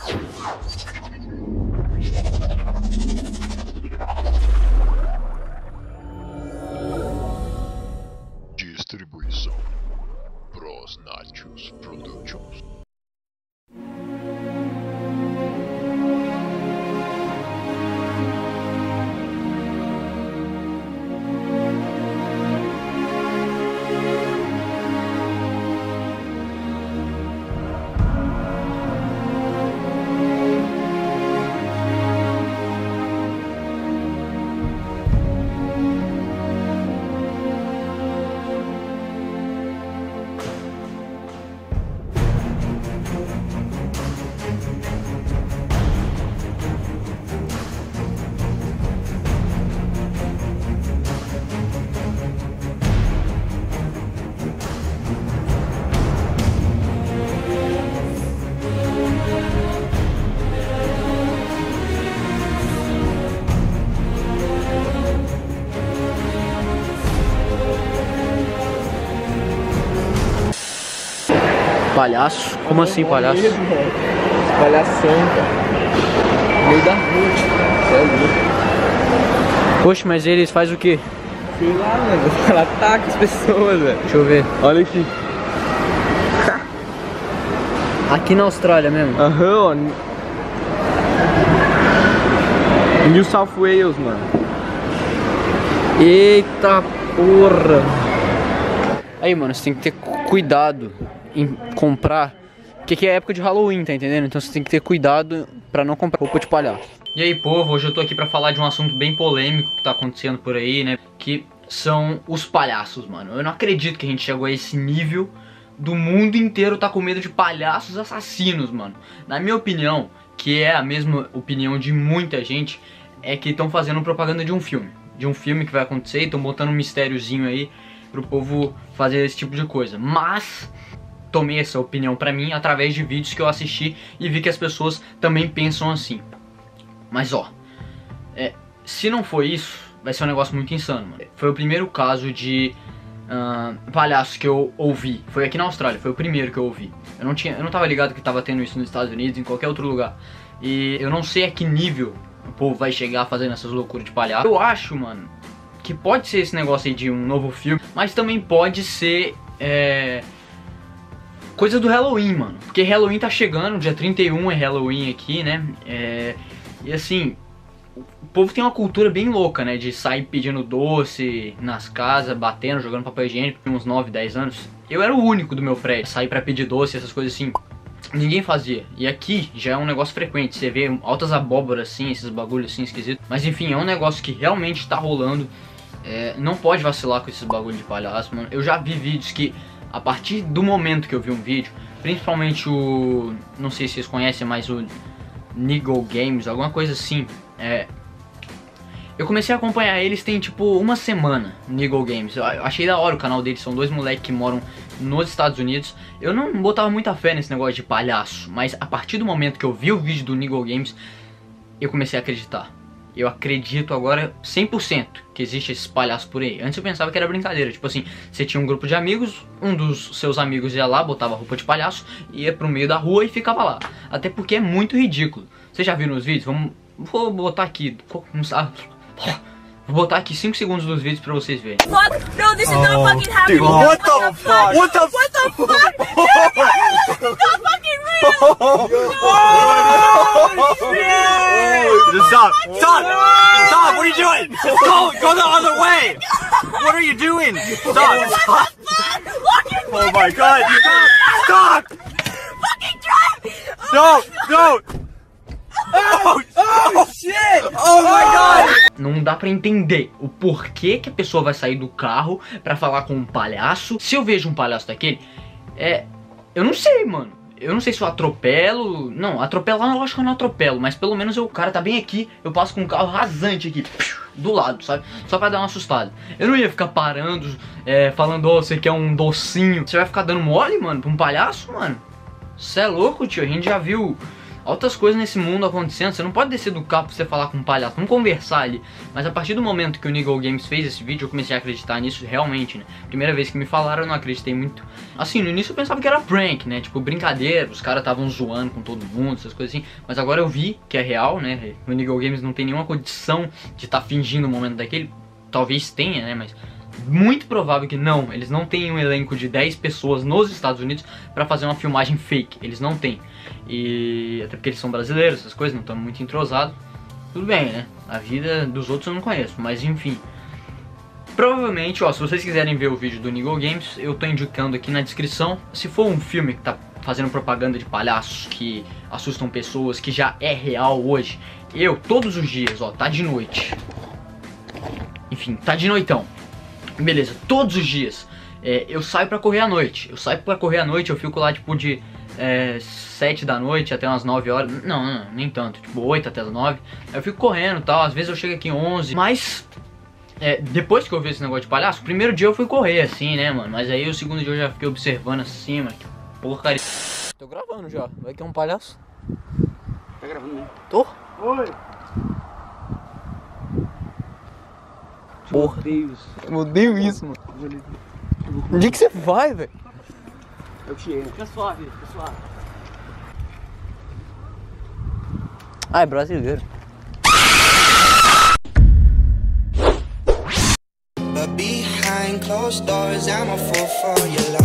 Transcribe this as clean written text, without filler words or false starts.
Distribuição Bros Nachos Productions. Palhaço? Como assim, palhaço? Palhação, cara. No meio da rua. Cê é louco. Poxa, mas eles fazem o quê? Sei lá, mano. Ela ataca as pessoas, velho. Deixa eu ver. Olha aqui. Aqui na Austrália mesmo? Aham, ó. New South Wales, mano. Eita porra! Aí, mano, você tem que ter cuidado em comprar, porque aqui é época de Halloween, tá entendendo? Então você tem que ter cuidado pra não comprar roupa de palhaço. E aí, povo, hoje eu tô aqui pra falar de um assunto bem polêmico que tá acontecendo por aí, né? Que são os palhaços, mano. Eu não acredito que a gente chegou a esse nível do mundo inteiro tá com medo de palhaços assassinos, mano. Na minha opinião, que é a mesma opinião de muita gente, é que estão fazendo propaganda de um filme. De um filme que vai acontecer e estão botando um mistériozinho aí pro povo fazer esse tipo de coisa. Mas tomei essa opinião pra mim através de vídeos que eu assisti e vi que as pessoas também pensam assim. Mas ó, se não for isso, vai ser um negócio muito insano, mano. Foi o primeiro caso de palhaço que eu ouvi. Foi aqui na Austrália, foi o primeiro que eu ouvi. Eu não tava ligado que tava tendo isso nos Estados Unidos, em qualquer outro lugar. E eu não sei a que nível o povo vai chegar fazendo essas loucuras de palhaço. Eu acho, mano, que pode ser esse negócio aí de um novo filme, mas também pode ser coisa do Halloween, mano. Porque Halloween tá chegando, dia 31 é Halloween aqui, né? E assim, o povo tem uma cultura bem louca, né? De sair pedindo doce nas casas, batendo, jogando papel higiênico. Uns 9, 10 anos. Eu era o único do meu prédio. Sair pra pedir doce, essas coisas assim. Ninguém fazia. E aqui já é um negócio frequente. Você vê altas abóboras assim, esses bagulhos assim esquisitos. Mas enfim, é um negócio que realmente tá rolando. Não pode vacilar com esses bagulhos de palhaço, mano. Eu já vi vídeos que, a partir do momento que eu vi um vídeo, principalmente o... não sei se vocês conhecem, mas o Niggle Games, alguma coisa assim. Eu comecei a acompanhar eles tem tipo uma semana, Niggle Games. Eu achei da hora o canal deles, são dois moleques que moram nos Estados Unidos. Eu não botava muita fé nesse negócio de palhaço, mas a partir do momento que eu vi o vídeo do Niggle Games, eu comecei a acreditar. Eu acredito agora 100% que existe esses palhaços por aí. Antes eu pensava que era brincadeira. Tipo assim, você tinha um grupo de amigos, um dos seus amigos ia lá, botava roupa de palhaço, ia pro meio da rua e ficava lá. Até porque é muito ridículo. Vocês já viram os vídeos? Vou botar aqui. Vou botar aqui 5 segundos dos vídeos pra vocês verem. Fuck! No, this is not fucking happening. Dude, what the fuck? What the fuck? It's not fucking real! Just stop! Stop! Stop! What are you doing? Go the other way! What are you doing? Stop! Stop! Oh my god! Stop! Fucking drive! No! No! Oh shit! Oh my god! Não dá pra entender o porquê que a pessoa vai sair do carro pra falar com um palhaço. Se eu vejo um palhaço daquele, eu não sei, mano. Eu não sei se eu atropelo. Não, atropelar eu acho que eu não atropelo. Mas pelo menos o cara tá bem aqui. Eu passo com um carro rasante aqui do lado, sabe? Só pra dar uma assustada. Eu não ia ficar parando, falando, ó, você quer um docinho. Você vai ficar dando mole, mano, pra um palhaço, mano? Você é louco, tio. A gente já viu altas coisas nesse mundo acontecendo. Você não pode descer do carro pra você falar com um palhaço, vamos conversar ali. Mas a partir do momento que o Niggle Games fez esse vídeo, eu comecei a acreditar nisso realmente, né? Primeira vez que me falaram, eu não acreditei muito. Assim, no início eu pensava que era prank, né? Tipo, brincadeira, os caras estavam zoando com todo mundo, essas coisas assim. Mas agora eu vi que é real, né? O Niggle Games não tem nenhuma condição de estar fingindo o momento daquele. Talvez tenha, né? Mas muito provável que não. Eles não têm um elenco de 10 pessoas nos Estados Unidos pra fazer uma filmagem fake. Eles não têm. E até porque eles são brasileiros, essas coisas, não estão muito entrosados. Tudo bem, né? A vida dos outros eu não conheço, mas enfim. Provavelmente, ó, se vocês quiserem ver o vídeo do Niggle Games, eu tô indicando aqui na descrição. Se for um filme que tá fazendo propaganda de palhaços que assustam pessoas, que já é real hoje, eu, todos os dias, ó, tá de noite. Enfim, tá de noitão. Beleza, todos os dias eu saio pra correr à noite. Eu fico lá tipo de 7 da noite até umas 9 horas. Não, nem tanto, tipo 8 até as 9. Eu fico correndo e tal, às vezes eu chego aqui 11. Mas depois que eu vi esse negócio de palhaço, o primeiro dia eu fui correr assim, né, mano. Mas aí o segundo dia eu já fiquei observando assim, mano, que porcaria. Tô gravando já, vai que é um palhaço. Tá gravando mesmo? Tô? Oi! Porra, Deus. eu odeio isso, mano. Onde que você vai, velho? Eu te amo. Fica suave, fica suave. Ah, é brasileiro. But behind closed doors, I'm a fool for your love.